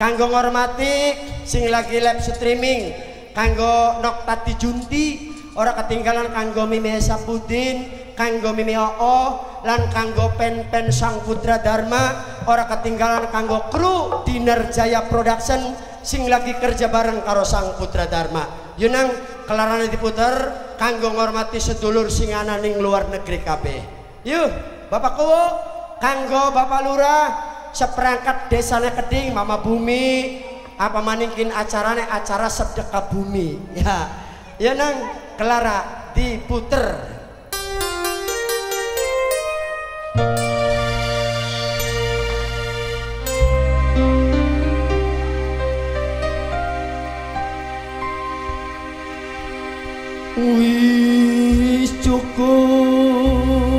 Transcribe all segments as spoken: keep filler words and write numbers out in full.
Kanggo ngormati sing lagi live streaming, kanggo Noktati Junti, ora ketinggalan kanggo Mimi Sapudin, kanggo Mimi Oo, lan kanggo pen-pen Sang Putra Dharma, ora ketinggalan kanggo kru Dinner Jaya Production sing lagi kerja bareng karo Sang Putra Dharma. Yunang kelarane diputer kanggo ngormati sedulur sing ana ning luar negeri kabeh. Yuh, Bapak Kuwo, kanggo Bapak Lurah, seperangkat desanya Keding, Mama Bumi, apa maningkin acarane acara sedekah bumi. Ya, ya nang kelara diputer. Wis cukup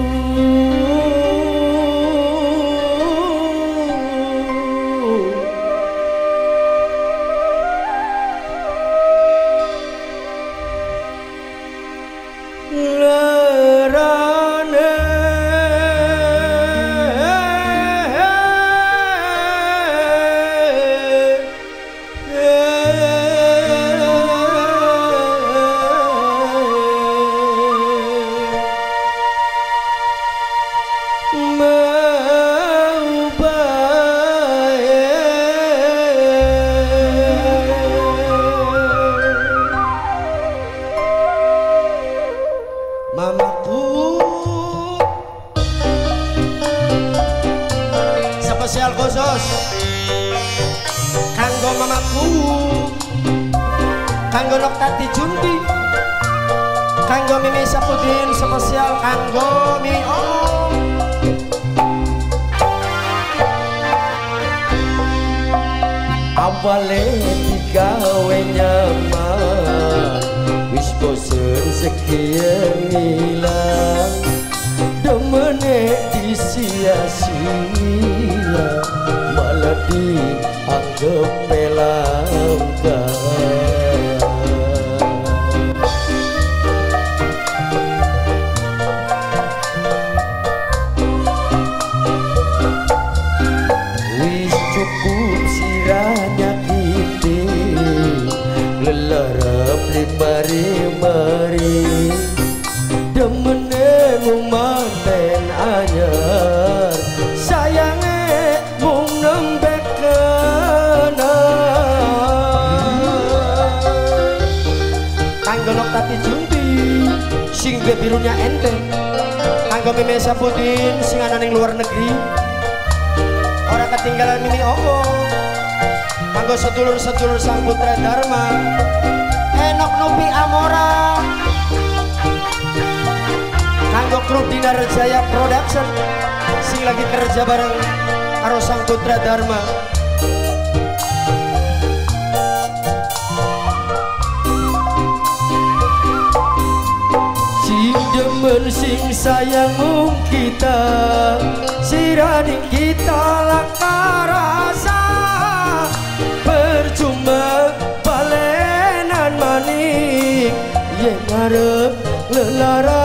spesial khusus kanggo mamaku, kanggo Noktati Junti, kanggo Mimi Sapudin, spesial kanggo Mimi Oo. Awale digawe nyaman, wis bosen sekian ngilang, demene disia-sia, malah dianggap pelanggan. Wis cukup sirahnya kita, lelarap limari-mari, demene manten anyar, sayange mung nembe kena. Kanggo Noktati Junti sing birunya enteng, kanggo Mimi Sapudin sing ana ning luar negeri, ora ketinggalan Mimi Oo, kanggo sedulur-sedulur Sang Putra Dharma, Enok Nupi Amora, kanggo kru Dinner Jaya Production sing lagi kerja bareng karo Sang Putra Dharma. Sing demen sing sayang mung kita, siraning kita laka rasa, percuma balenan maning yen ngarep lelara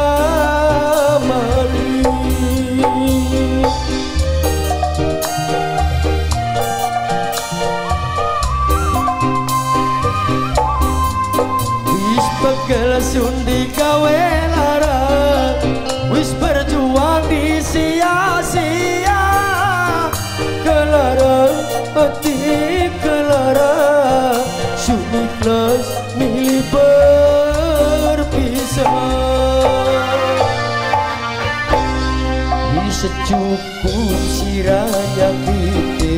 mari. Wis bekel sundi gawe lara, wis berjuang di sia-sia, kelara hati kelara, suni ikhlas milih berpisah. Secukup sirahnya kita,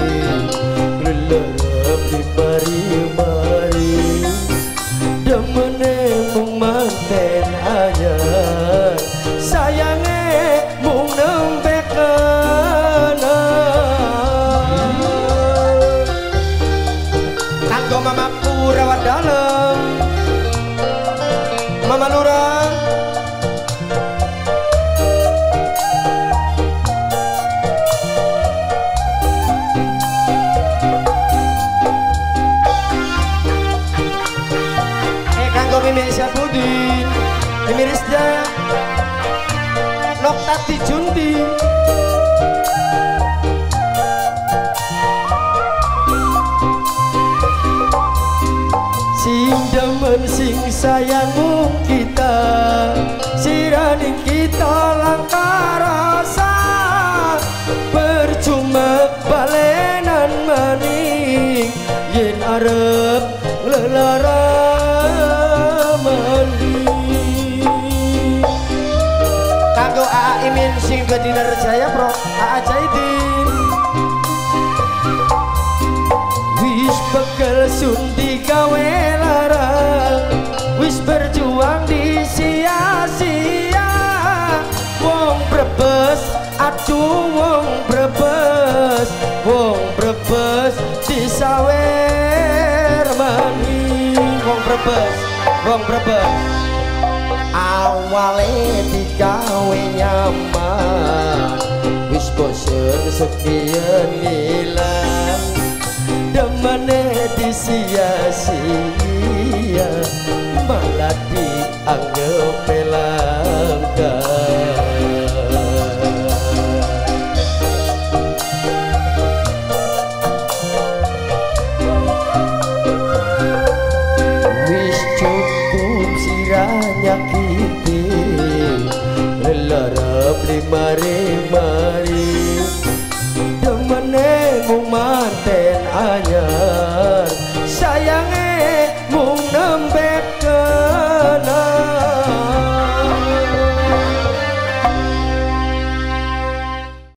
lelarap di mari-mari, demene mung manten anyar, sayange mung nembe kena. Kanggo mamaku rawat dalem, Mama Lurah, Mimi Sapudin, Mimi Rizda, Noktati Junti, sayangmu kita sirani kita langkah rasa percuma balenan maning yen arep lelara maning kanggo A A Imin sing Bediner Jaya Bro A A Jaidin wis bekel sundi gawe larang wis berjuang di sia-sia wong brebes aduh wong brebes wong brebes disawer maning wong brebes wong brebes awale digawe nyaman wis bosen sekian nilan demane disia-sia malah dianggap pelanggan wis cukup siranya kiti lelara beli mari-mari demane mung